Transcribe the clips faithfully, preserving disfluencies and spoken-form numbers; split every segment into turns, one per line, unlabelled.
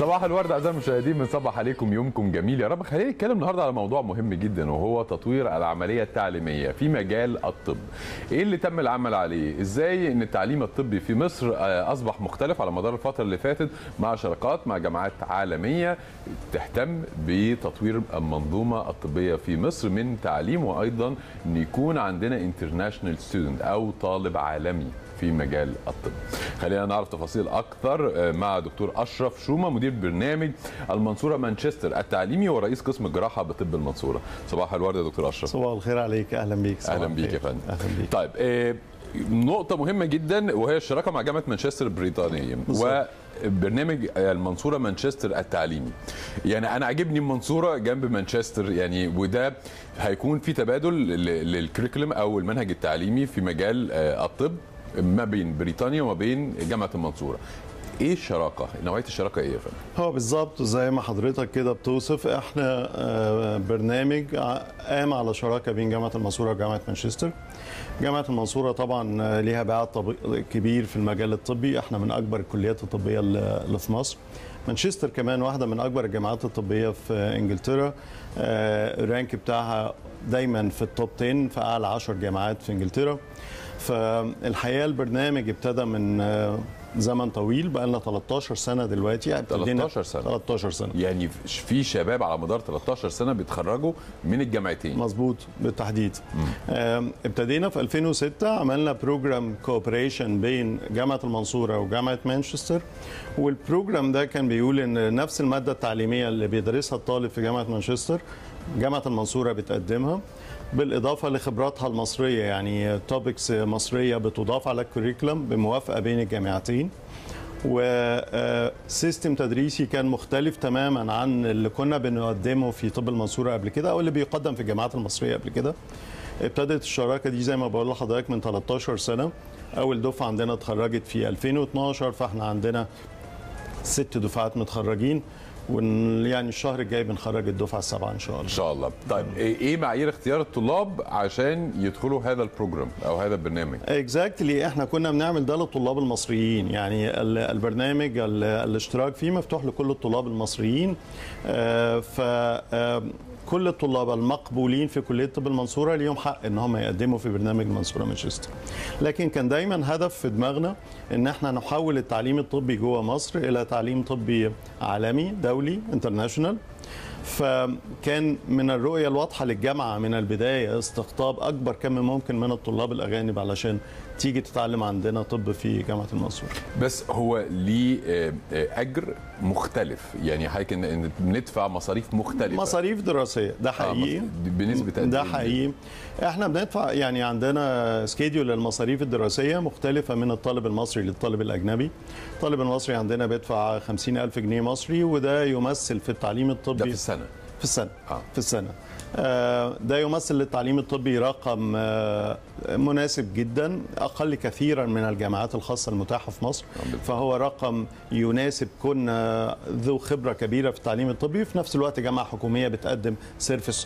صباح الورد اعزائي المشاهدين، بنصبح عليكم، يومكم جميل يا رب. خلينا نتكلم النهارده على موضوع مهم جدا، وهو تطوير العمليه التعليميه في مجال الطب. ايه اللي تم العمل عليه؟ ازاي ان التعليم الطبي في مصر اصبح مختلف على مدار الفتره اللي فاتت، مع شراكات مع جامعات عالميه تهتم بتطوير المنظومه الطبيه في مصر من تعليم، وايضا ان يكون عندنا انترناشونال ستودنت او طالب عالمي في مجال الطب. خلينا نعرف تفاصيل اكثر مع دكتور اشرف شومه، مدير برنامج المنصوره مانشستر التعليمي ورئيس قسم الجراحه بطب المنصوره. صباح الورد يا دكتور اشرف.
صباح الخير عليك، اهلا بيك.
اهلا بيك يا فندم.
اهلا بيك.
طيب إيه نقطه مهمه جدا، وهي الشراكه مع جامعه مانشستر البريطانيه وبرنامج المنصوره مانشستر التعليمي. يعني انا عاجبني المنصوره جنب مانشستر، يعني وده هيكون في تبادل للكريكولم او المنهج التعليمي في مجال الطب ما بين بريطانيا وما بين جامعه المنصوره. ايه الشراكه؟ نوعيه الشراكه ايه يا فندم؟
هو بالظبط زي ما حضرتك كده بتوصف، احنا برنامج قام على شراكه بين جامعه المنصوره وجامعه مانشستر. جامعه المنصوره طبعا ليها باع كبير في المجال الطبي، احنا من اكبر الكليات الطبيه اللي في مصر. مانشستر كمان واحده من اكبر الجامعات الطبيه في انجلترا، الرانك بتاعها دايما في التوب عشرة في اعلى عشر جامعات في انجلترا. فالحقيقه البرنامج ابتدى من زمن طويل، بقى لنا ثلاثة عشر سنه دلوقتي.
ثلاثة عشر سنه
ثلاثة عشر سنه،
يعني في شباب على مدار ثلاثة عشر سنه بيتخرجوا من الجامعتين.
مظبوط بالتحديد. ابتدينا في ألفين وستة، عملنا بروجرام كوبريشن بين جامعه المنصوره وجامعه مانشستر، والبروجرام ده كان بيقول ان نفس الماده التعليميه اللي بيدرسها الطالب في جامعه مانشستر جامعه المنصوره بتقدمها، بالاضافه لخبراتها المصريه، يعني توبكس مصريه بتضاف على الكوريكولم بموافقه بين الجامعتين. وسيستم تدريسي كان مختلف تماما عن اللي كنا بنقدمه في طب المنصوره قبل كده او اللي بيقدم في الجامعات المصريه قبل كده. ابتدت الشراكه دي زي ما بقول لحضرتك من ثلاثة عشر سنه. اول دفعه عندنا اتخرجت في ألفين واثناشر، فاحنا عندنا ست دفعات متخرجين، ويعني الشهر الجاي بنخرج الدفعه السابعه ان شاء الله.
ان شاء الله. طيب ايه معايير اختيار الطلاب عشان يدخلوا هذا البروجرام او هذا البرنامج؟
اكزاكتلي احنا كنا بنعمل ده للطلاب المصريين، يعني البرنامج الاشتراك فيه مفتوح لكل الطلاب المصريين. ف كل الطلاب المقبولين في كليه طب المنصوره ليهم حق ان هم يقدموا في برنامج المنصوره مانشستر. لكن كان دايما هدف في دماغنا ان احنا نحول التعليم الطبي جوه مصر الى تعليم طبي عالمي دولي انترناشونال. فكان من الرؤيه الواضحه للجامعه من البدايه استقطاب اكبر كم ممكن من الطلاب الاجانب علشان تيجي تتعلم عندنا طب في جامعه المنصوره.
بس هو ليه اجر مختلف، يعني حضرتك ان بندفع مصاريف مختلفه،
مصاريف دراسيه، ده حقيقي.
آه بنسبه قد
ده حقيقي. احنا بندفع، يعني عندنا سكيدول للمصاريف الدراسيه مختلفه من الطالب المصري للطالب الاجنبي. الطالب المصري عندنا بيدفع خمسين ألف جنيه مصري، وده يمثل في التعليم الطبي
ده في السنه
في السنه
آه.
في السنه ده يمثل للتعليم الطبي رقم مناسب جدا، اقل كثيرا من الجامعات الخاصه المتاحه في مصر. فهو رقم يناسب كون ذو خبره كبيره في التعليم الطبي، في نفس الوقت جامعه حكوميه بتقدم سيرفيس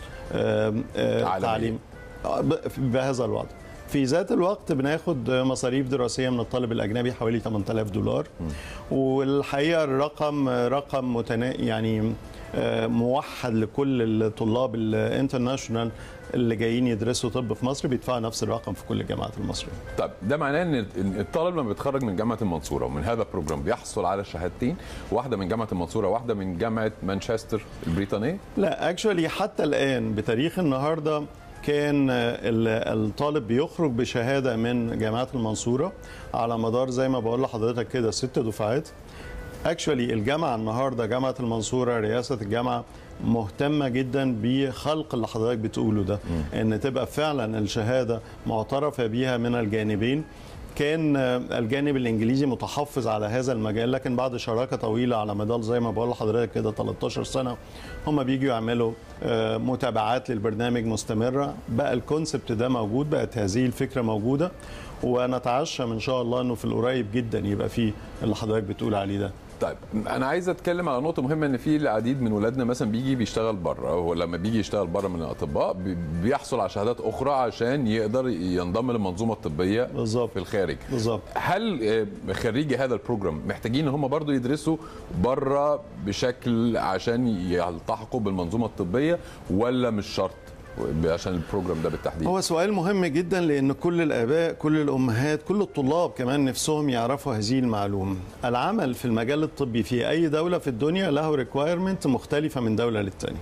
تعليم بهذا الوضع. في ذات الوقت بناخد مصاريف دراسيه من الطالب الاجنبي حوالي ثمانية آلاف دولار، والحقيقه الرقم رقم متنا يعني موحد لكل الطلاب الانترناشونال اللي جايين يدرسوا طب في مصر، بيدفعوا نفس الرقم في كل الجامعات المصريه.
طب ده معناه ان الطالب لما بيتخرج من جامعه المنصوره ومن هذا البروجرام بيحصل على شهادتين، واحده من جامعه المنصوره واحده من جامعه مانشستر البريطانيه؟
لا اكشولي حتى الان بتاريخ النهارده كان الطالب بيخرج بشهاده من جامعه المنصوره على مدار زي ما بقول لحضرتك كده ست دفعات. اكشولي الجامعه النهارده جامعه المنصوره رئاسه الجامعه مهتمه جدا بخلق اللي حضرتك بتقوله ده، م. ان تبقى فعلا الشهاده معترفه بيها من الجانبين. كان الجانب الانجليزي متحفظ على هذا المجال، لكن بعد شراكه طويله على مدار زي ما بقول لحضرتك كده ثلاثة عشر سنه هم بيجوا يعملوا متابعات للبرنامج مستمره. بقى الكونسبت ده موجود، بقت هذه الفكره موجوده، ونتعشم ان شاء الله انه في القريب جدا يبقى فيه اللي حضرتك بتقول عليه ده.
طيب انا عايز اتكلم على نقطه مهمه، ان في العديد من ولادنا مثلا بيجي بيشتغل بره، او لما بيجي يشتغل بره من الاطباء بي- بيحصل على شهادات اخرى عشان يقدر ينضم للمنظومه الطبيه
بالظبط.
في الخارج.
بالظبط.
هل آه، خريجي هذا البروجرام محتاجين ان هم برضو يدرسوا بره بشكل عشان يلتحقوا بالمنظومه الطبيه، ولا مش شرط عشان البروجرام ده بالتحديد؟
هو سؤال مهم جدا، لأن كل الآباء كل الأمهات كل الطلاب كمان نفسهم يعرفوا هذه المعلومة. العمل في المجال الطبي في أي دولة في الدنيا له ريكوايرمنت مختلفة من دولة للتانية.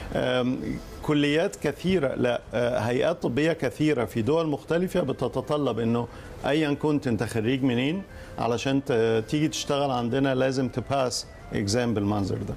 كليات كثيرة، لا آه، هيئات طبية كثيرة في دول مختلفة بتتطلب أنه أيا كنت أنت خريج منين علشان ت- تيجي تشتغل عندنا لازم تباس إكزام بالمنظر ده.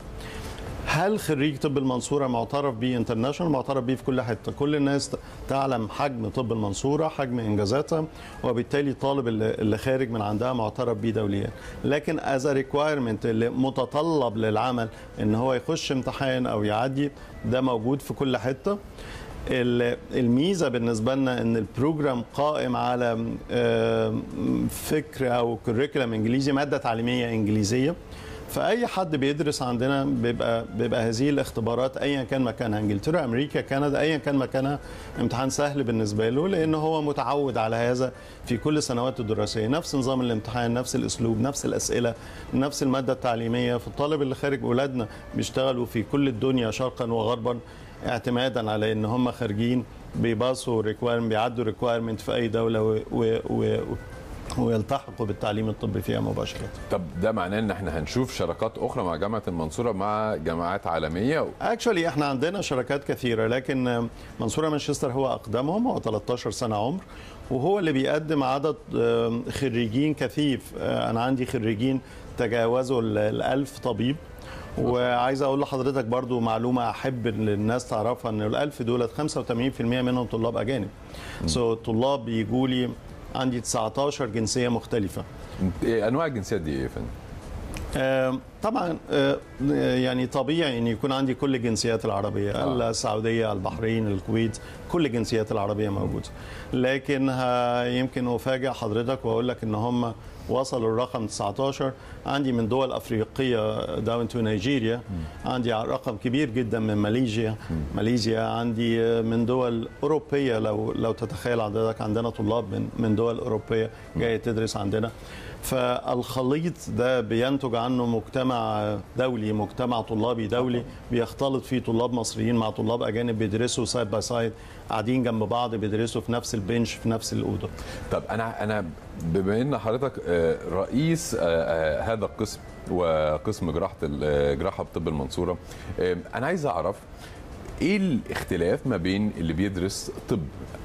هل خريج طب المنصورة معترف بيه انترناشونال؟ معترف بيه في كل حتة، كل الناس تعلم حجم طب المنصورة، حجم إنجازاتها، وبالتالي طالب اللي اللي خارج من عندها معترف بيه دوليا. لكن از ريكوايرمنت اللي متطلب للعمل ان هو يخش امتحان او يعدي، ده موجود في كل حتة. ال- الميزة بالنسبة لنا ان البروجرام قائم على آه، فكر او كوريكولم انجليزي، مادة تعليمية انجليزية. فاي حد بيدرس عندنا بيبقى بيبقى هذه الاختبارات ايا كان مكانها، انجلترا، امريكا، كندا، ايا كان مكانها، امتحان سهل بالنسبه له، لانه هو متعود على هذا في كل السنوات الدراسيه، نفس نظام الامتحان، نفس الاسلوب، نفس الاسئله، نفس الماده التعليميه. فالطالب اللي خارج، اولادنا بيشتغلوا في كل الدنيا شرقا وغربا اعتمادا على ان هم خارجين بيباصوا ريكوايرمنت، بيعدوا ريكوايرمنت في اي دوله و, و, و ويلتحقوا بالتعليم الطبي فيها مباشره.
طب ده معناه ان احنا هنشوف شراكات اخرى مع جامعه المنصوره مع جامعات عالميه؟
اكشولي احنا عندنا شركات كثيره، لكن منصوره مانشستر هو اقدمهم، هو ثلاثة عشر سنه عمر، وهو اللي بيقدم عدد خريجين كثيف. انا عندي خريجين تجاوزوا الألف طبيب. وعايز اقول لحضرتك برضو معلومه احب ان الناس تعرفها، ان الألف دولت خمسة وثمانين بالمئة منهم طلاب اجانب. سو so, طلاب بيجوا لي عندي تسعة عشر جنسيه مختلفه.
إيه انواع الجنسيات دي ايه يا فندم؟
آه، طبعا آه، يعني طبيعي ان يكون عندي كل الجنسيات العربيه، آه. السعوديه، البحرين، الكويت، كل الجنسيات العربيه موجوده. لكن يمكن افاجئ حضرتك واقول لك ان هم وصلوا الرقم تسعة عشر. عندي من دول افريقيه داون تو نيجيريا، عندي رقم كبير جدا من ماليزيا ماليزيا عندي من دول اوروبيه. لو لو تتخيل حضرتك عندنا طلاب من من دول اوروبيه جايه تدرس عندنا. فالخليط ده بينتج عنه مجتمع دولي، مجتمع طلابي دولي بيختلط فيه طلاب مصريين مع طلاب اجانب بيدرسوا سايد باي سايد، قاعدين جنب بعض بيدرسوا في نفس البنش في نفس الاوضه.
طب انا انا بما ان حضرتك رئيس هذا القسم وقسم جراحه الجراحه بطب المنصوره، انا عايز اعرف ايه الاختلاف ما بين اللي بيدرس طب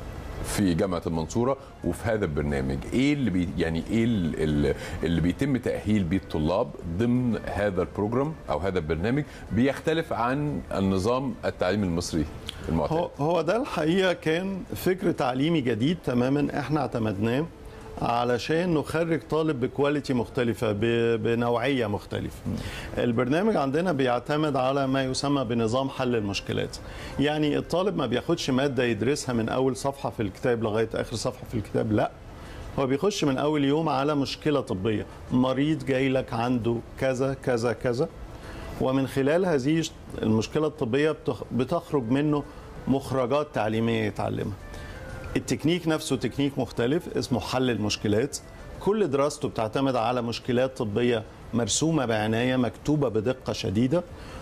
في جامعه المنصوره وفي هذا البرنامج؟ ايه اللي بي يعني ايه اللي, اللي بيتم تاهيل بيه الطلاب ضمن هذا البروجرام او هذا البرنامج بيختلف عن النظام التعليمي المصري المعتاد؟
هو, هو ده الحقيقه كان فكر تعليمي جديد تماما احنا اعتمدناه علشان نخرج طالب بكواليتي مختلفة، بنوعية مختلفة. البرنامج عندنا بيعتمد على ما يسمى بنظام حل المشكلات. يعني الطالب ما بياخدش مادة يدرسها من أول صفحة في الكتاب لغاية آخر صفحة في الكتاب، لا، هو بيخش من أول يوم على مشكلة طبية، مريض جاي لك عنده كذا كذا كذا، ومن خلال هذه المشكلة الطبية بتخرج منه مخرجات تعليمية يتعلمها. التكنيك نفسه تكنيك مختلف اسمه حل المشكلات، كل دراسته بتعتمد على مشكلات طبية مرسومة بعناية، مكتوبة بدقة شديدة،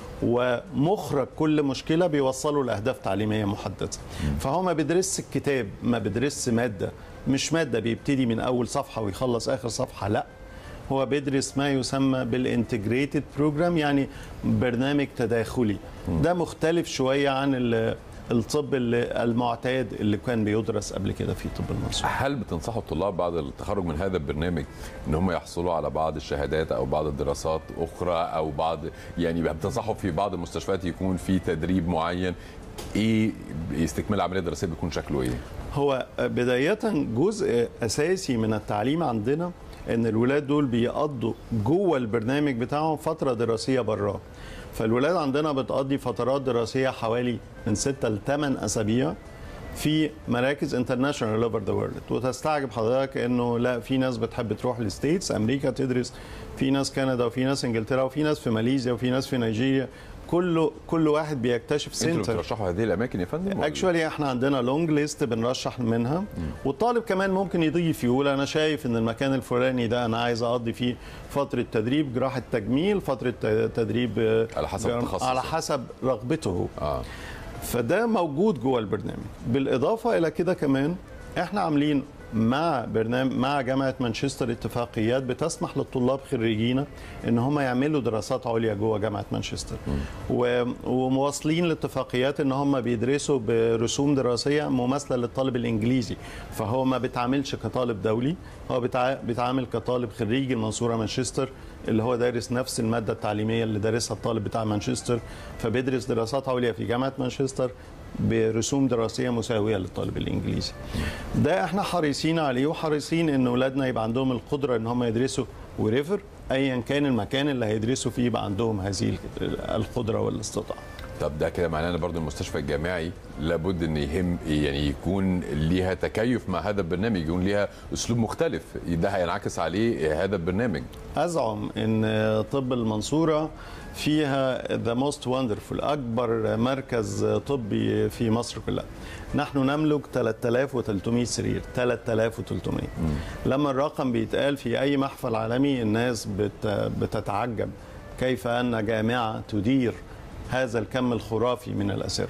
ومخرج كل مشكلة بيوصله لأهداف تعليمية محددة. فهو ما بيدرس الكتاب، ما بيدرس مادة، مش مادة بيبتدي من أول صفحة ويخلص آخر صفحة، لا، هو بيدرس ما يسمى بالانتجريتد بروجرام، يعني برنامج تداخلي. ده مختلف شوية عن الطب اللي المعتاد اللي كان بيدرس قبل كده في طب المنصورة.
هل بتنصحوا الطلاب بعد التخرج من هذا البرنامج ان هم يحصلوا على بعض الشهادات او بعض الدراسات اخرى، او بعض يعني بتنصحوا في بعض المستشفيات يكون في تدريب معين؟ ايه استكمال العمليه الدراسيه بيكون شكله ايه؟
هو بدايه جزء اساسي من التعليم عندنا ان الولاد دول بيقضوا جوه البرنامج بتاعهم فتره دراسيه براه. فالولاد عندنا بتقضي فترات دراسيه حوالي من ستة لثمان اسابيع في مراكز انترناشونال اوفر ذا وورلد. وتستعجب حضرتك انه لا، في ناس بتحب تروح للستيتس امريكا تدرس، في ناس كندا، وفي ناس انجلترا، وفي ناس في ماليزيا، وفي ناس في نيجيريا. كله كل واحد بيكتشف سنتر.
انتوا بترشحوا هذه الاماكن يا فندم؟
اكشوالي احنا عندنا لونج ليست بنرشح منها، والطالب كمان ممكن يضيف، يقول انا شايف ان المكان الفلاني ده انا عايز اقضي فيه فتره تدريب جراحه تجميل، فتره تدريب
على حسب تخصصه،
على حسب رغبته.
آه.
فده موجود جوه البرنامج. بالاضافه الى كده كمان احنا عاملين مع برنامج مع جامعه مانشستر اتفاقيات بتسمح للطلاب خريجينا ان هم يعملوا دراسات عليا جوه جامعه مانشستر، ومواصلين لاتفاقيات ان هم بيدرسوا برسوم دراسيه مماثله للطالب الانجليزي. فهو ما بيتعاملش كطالب دولي، هو بيتعامل كطالب خريج المنصوره مانشستر اللي هو دارس نفس الماده التعليميه اللي دارسها الطالب بتاع مانشستر، فبيدرس دراسات عليا في جامعه مانشستر برسوم دراسيه مساويه للطالب الانجليزي. ده احنا حريصين عليه، وحريصين ان اولادنا يبقى عندهم القدره ان هم يدرسوا وريفر ايا كان المكان اللي هيدرسوا فيه يبقى عندهم هذه القدره والاستطاعه.
طب ده كده معناه ان برضه المستشفى الجامعي لابد ان يهم يعني يكون ليها تكيف مع هذا البرنامج، يكون ليها اسلوب مختلف، ده هينعكس عليه هذا البرنامج.
ازعم ان طب المنصوره فيها ذا موست وندرفul، اكبر مركز طبي في مصر كلها. نحن نملك ثلاثة آلاف وثلاثمائة سرير، ثلاثة آلاف وثلاثمائة. لما الرقم بيتقال في اي محفل عالمي الناس بتتعجب كيف ان جامعه تدير هذا الكم الخرافي من الاسر.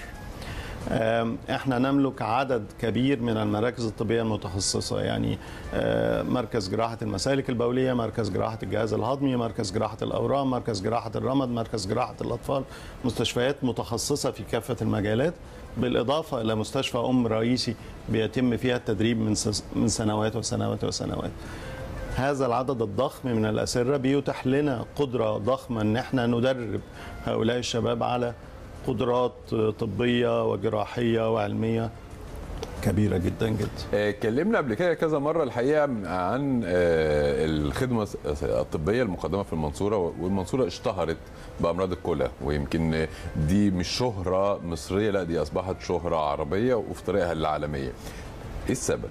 احنا نملك عدد كبير من المراكز الطبيه المتخصصه، يعني مركز جراحه المسالك البوليه، مركز جراحه الجهاز الهضمي، مركز جراحه الاورام، مركز جراحه الرمد، مركز جراحه الاطفال، مستشفيات متخصصه في كافه المجالات، بالاضافه الى مستشفى ام رئيسي بيتم فيها التدريب من من سنوات وسنوات وسنوات. هذا العدد الضخم من الاسره بيتيح لنا قدره ضخمه ان احنا ندرب هؤلاء الشباب على قدرات طبيه وجراحيه وعلميه كبيره جدا جدا.
اتكلمنا قبل كده كذا مره الحقيقه عن الخدمه الطبيه المقدمه في المنصوره، والمنصوره اشتهرت بامراض الكلى، ويمكن دي مش شهره مصريه، لا دي اصبحت شهره عربيه وفي طريقها للعالميه. ايه السبب؟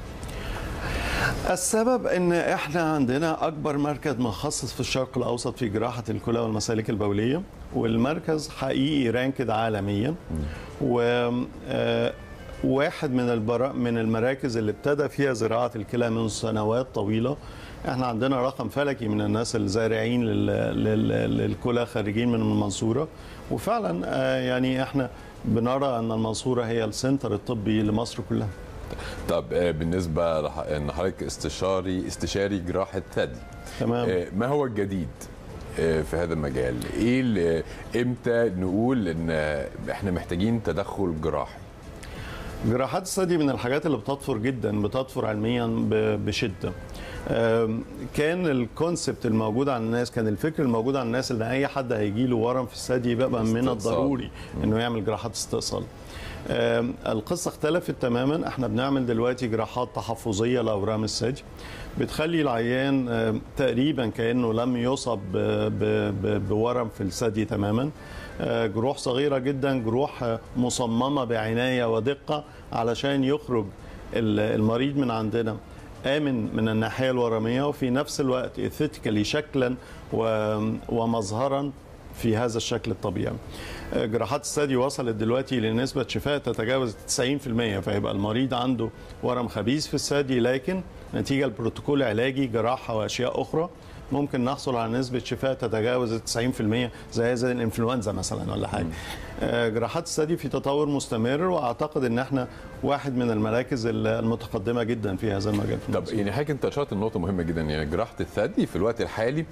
السبب ان احنا عندنا اكبر مركز مخصص في الشرق الاوسط في جراحه الكلى والمسالك البوليه، والمركز حقيقي رانكد عالميا، و واحد من البرا من المراكز اللي ابتدى فيها زراعه الكلى من سنوات طويله. احنا عندنا رقم فلكي من الناس الزارعين للكلى خارجين من المنصوره، وفعلا يعني احنا بنرى ان المنصوره هي السنتر الطبي لمصر كلها.
طب بالنسبه ان حضرتك استشاري استشاري جراحه ثدي،
تمام،
ما هو الجديد في هذا المجال؟ ايه اللي امتى نقول ان احنا محتاجين تدخل جراحي؟
جراحات الثدي من الحاجات اللي بتطفر جدا، بتطفر علميا بشده. كان الكونسبت الموجود عند الناس، كان الفكر الموجود عند الناس ان اي حد هيجي له ورم في الثدي يبقى من الضروري انه يعمل جراحات استئصال. القصه اختلفت تماما. احنا بنعمل دلوقتي جراحات تحفظيه لاورام الثدي بتخلي العيان تقريبا كانه لم يصب بورم في الثدي تماما. جروح صغيره جدا، جروح مصممه بعنايه ودقه علشان يخرج المريض من عندنا آمن من الناحية الورمية، وفي نفس الوقت إثيتيكالي شكلا ومظهرا في هذا الشكل الطبيعي. جراحات الثدي وصلت دلوقتي لنسبة شفاء تتجاوز تسعين بالمئة، فيبقى المريض عنده ورم خبيث في الثدي، لكن نتيجة لبروتوكول علاجي جراحة وأشياء أخرى ممكن نحصل على نسبة شفاء تتجاوز تسعين بالمئة زي زي الانفلونزا مثلا ولا حاجة. جراحات الثدي في تطور مستمر، واعتقد ان احنا واحد من المراكز المتقدمه جدا في هذا المجال.
طب يعني حضرتك انت اشرت لنقطه مهمه جدا، يعني جراحه الثدي في الوقت الحالي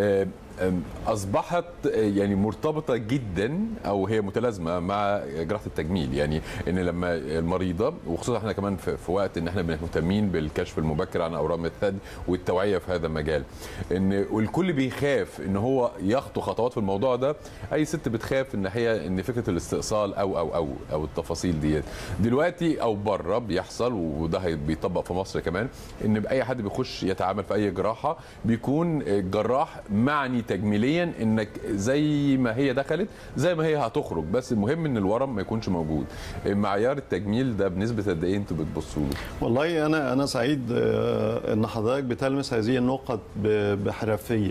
اصبحت يعني مرتبطه جدا او هي متلازمه مع جراحه التجميل، يعني ان لما المريضه، وخصوصا احنا كمان في وقت ان احنا مهتمين بالكشف المبكر عن اورام الثدي والتوعيه في هذا المجال، ان والكل بيخاف ان هو يخطو خطوات في الموضوع ده. اي ست بتخاف ان هي ان فكره الاستئصال او او او او التفاصيل ديت دلوقتي او بره بيحصل، وده بيطبق في مصر كمان، ان اي حد بيخش يتعامل في اي جراحه بيكون الجراح معني تجميليا انك زي ما هي دخلت زي ما هي هتخرج، بس المهم ان الورم ما يكونش موجود. معيار التجميل ده بنسبه قد ايه انتوا بتبصوا له؟
والله انا انا سعيد ان حضرتك بتلمس هذه النقط بحرفيه.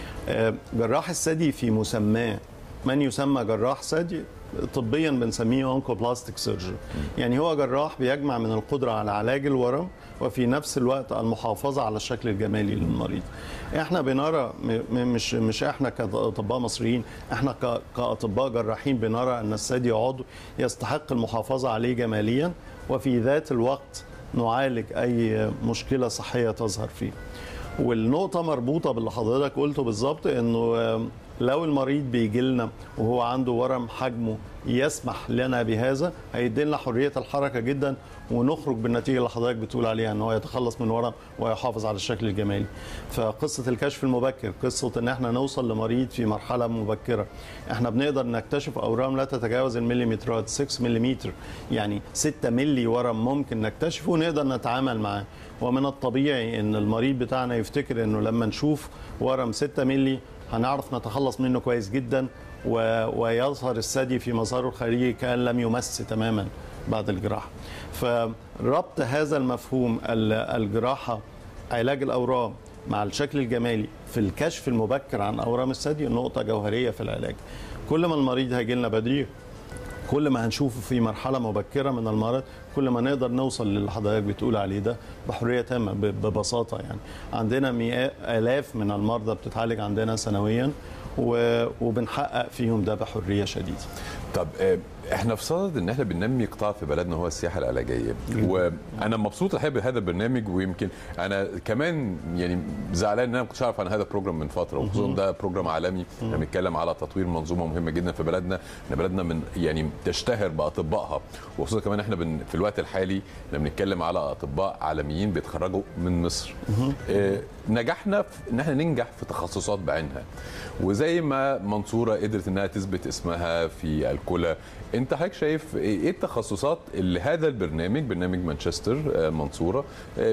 جراح الثدي في مسماه، من يسمى جراح ثدي طبيا بنسميه اونكوبلاستيك سيرجن، يعني هو جراح بيجمع من القدره على علاج الورم وفي نفس الوقت المحافظه على الشكل الجمالي للمريض. احنا بنرى مش مش احنا كاطباء مصريين، احنا كاطباء جراحين بنرى ان الثدي عضو يستحق المحافظه عليه جماليا وفي ذات الوقت نعالج اي مشكله صحيه تظهر فيه. والنقطه مربوطه باللي حضرتك قلته بالظبط، انه لو المريض بيجي لنا وهو عنده ورم حجمه يسمح لنا بهذا، هيدي لنا حريه الحركه جدا ونخرج بالنتيجه اللي حضرتك بتقول عليها، ان هو يتخلص من ورم ويحافظ على الشكل الجمالي. فقصه الكشف المبكر، قصه ان احنا نوصل لمريض في مرحله مبكره، احنا بنقدر نكتشف اورام لا تتجاوز المليمترات، ستة ملم، يعني ستة ملي ورم ممكن نكتشفه ونقدر نتعامل معاه. ومن الطبيعي ان المريض بتاعنا يفتكر انه لما نشوف ورم ستة ملي هنعرف نتخلص منه كويس جدا، ويظهر الثدي في مظهره الخارجي كأن لم يمس تماما بعد الجراحة. فربط هذا المفهوم الجراحة علاج الأورام مع الشكل الجمالي في الكشف المبكر عن أورام الثدي نقطة جوهرية في العلاج. كل ما المريض هيجي لنا بدري، كل ما هنشوفه في مرحلة مبكرة من المرض، كل ما نقدر نوصل للي حضرتك بتقول عليه ده بحرية تامة ببساطة. يعني عندنا مئات آلاف من المرضى بتتعالج عندنا سنويا وبنحقق فيهم ده بحرية شديدة.
طب احنا في صدد ان احنا بننمي قطاع في بلدنا هو السياحه العلاجيه، وانا مبسوط الحقيقه بهذا البرنامج، ويمكن انا كمان يعني زعلان ان انا ما كنتش اعرف عن هذا البروجرام من فتره، وخصوصا ده بروجرام عالمي احنا بنتكلم على تطوير منظومه مهمه جدا في بلدنا، ان بلدنا من يعني تشتهر باطبائها، وخصوصا كمان احنا بن في الوقت الحالي احنا بنتكلم على اطباء عالميين بيتخرجوا من مصر. اه نجحنا في ان احنا ننجح في تخصصات بعينها، وزي ما منصوره قدرت انها تثبت اسمها في الكلى، انت حضرتك شايف ايه التخصصات اللي هذا البرنامج برنامج مانشستر منصوره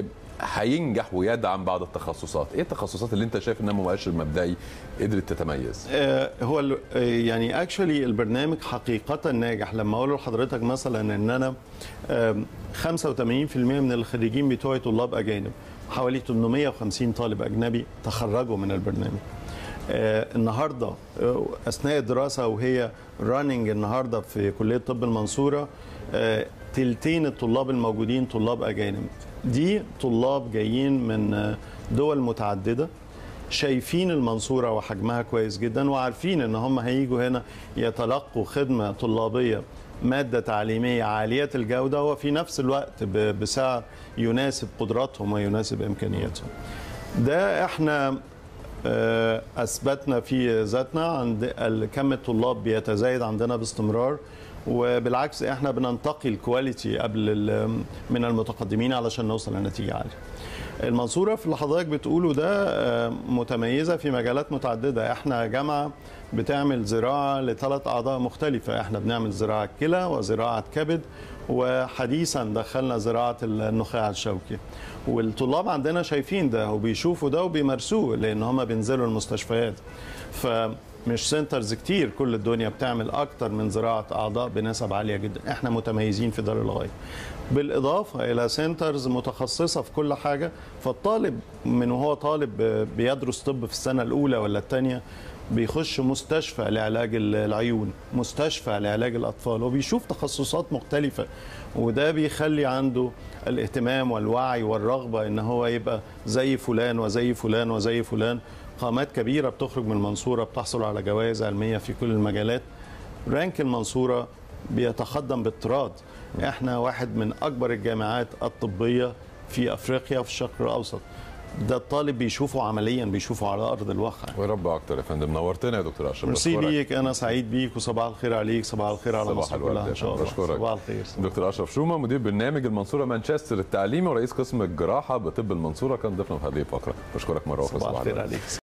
هينجح ويدعم بعض التخصصات؟ ايه التخصصات اللي انت شايف انها مؤشر مبدئي قدرت تتميز؟
آه هو يعني اكشولي البرنامج حقيقه ناجح. لما اقول لحضرتك مثلا ان انا آه خمسة وثمانين بالمئة من الخريجين بتوعي طلاب اجانب، حوالي ثمانمئة وخمسين طالب اجنبي تخرجوا من البرنامج. آه النهارده آه اثناء الدراسه وهي راننج النهارده في كليه طب المنصوره، آه تلتين الطلاب الموجودين طلاب اجانب. دي طلاب جايين من دول متعدده، شايفين المنصوره وحجمها كويس جدا، وعارفين ان هم هيجوا هنا يتلقوا خدمه طلابيه ماده تعليميه عاليه الجوده، وفي نفس الوقت بسعر يناسب قدراتهم ويناسب امكانياتهم. ده احنا اثبتنا في ذاتنا، عند كم الطلاب بيتزايد عندنا باستمرار، وبالعكس احنا بننتقي الكواليتي قبل من المتقدمين علشان نوصل لنتيجه عاليه. المنصوره في اللي حضرتك بتقوله ده متميزه في مجالات متعدده. احنا جامعه بتعمل زراعه لثلاث اعضاء مختلفه، احنا بنعمل زراعه كلى وزراعه كبد، وحديثا دخلنا زراعه النخاع الشوكي. والطلاب عندنا شايفين ده وبيشوفوا ده وبيمارسوه، لان هم بينزلوا المستشفيات. ف مش سنترز كتير كل الدنيا بتعمل اكتر من زراعه اعضاء بنسب عاليه جدا، احنا متميزين في ده للغايه. بالاضافه الى سنترز متخصصه في كل حاجه، فالطالب من وهو طالب بيدرس طب في السنه الاولى ولا الثانيه بيخش مستشفى لعلاج العيون، مستشفى لعلاج الاطفال، وبيشوف تخصصات مختلفه، وده بيخلي عنده الاهتمام والوعي والرغبه ان هو يبقى زي فلان وزي فلان وزي فلان. قامات كبيرة بتخرج من المنصورة بتحصل على جوائز علمية في كل المجالات. رانك المنصورة بيتقدم باضطراد، احنا واحد من أكبر الجامعات الطبية في أفريقيا وفي الشرق الأوسط. ده الطالب بيشوفه عمليا، بيشوفه على أرض الواقع.
ورب أكتر يا فندم، نورتنا يا دكتور أشرف.
ميرسي بيك، أنا سعيد بيك، وصباح الخير عليك، صباح الخير على مصر كلها إن شاء الله.
صباح
الخير.
دكتور أشرف شومة، مدير برنامج المنصورة مانشستر التعليمي ورئيس قسم الجراحة بطب المنصورة، كان ضيفنا في هذه الفقرة. بشكرك مرة أخرى.
صباح الخير عليك.